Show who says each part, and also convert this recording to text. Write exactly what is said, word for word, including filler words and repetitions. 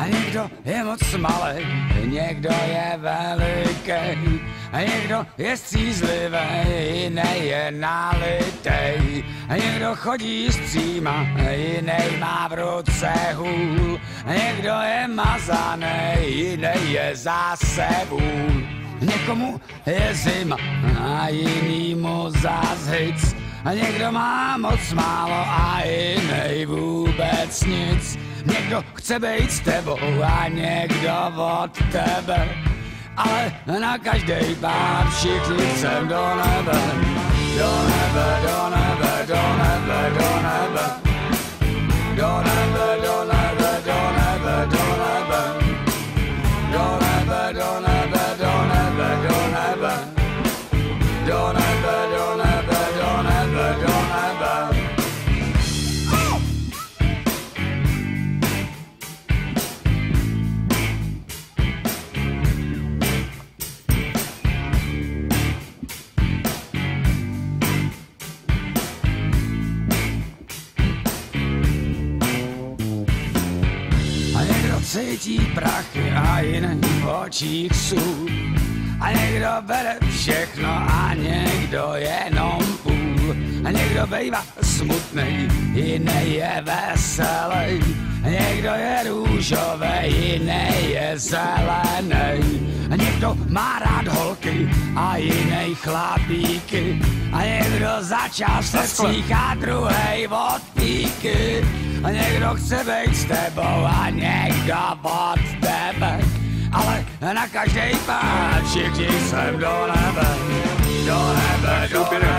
Speaker 1: A někdo je moc malej, někdo je veliký, a někdo je střízlivý, jiný je nalitej. A někdo chodí zpříma, jiný má v ruce hůl, a někdo je mazaný, jiný je zase vůl. Někomu je zima a jinýmu zás hic, a někdo má moc málo a jiný vůbec nic. Někdo chce být s tebou a někdo od tebe, ale na každej pád všichni chcem do nebe. Do nebe, do nebe, do nebe, do nebe. Do nebe, do nebe, do nebe, do nebe. Do nebe, do nebe, do nebe, do nebe. Do nebe, do nebe, do nebe, do nebe. Cítí prachy a jiný v očích sůl, a někdo bere všechno a někdo jenom půl. A někdo bejva smutnej, jiný je veselý, a někdo je růžový, jiný je zelený. A někdo má rád holky a jiný chlapíky, a někdo začal se cích a druhej od píky. A někdo chce být s tebou a někdo od tebe, ale na každej pád všichni jsem do nebe. Do nebe, do nebe.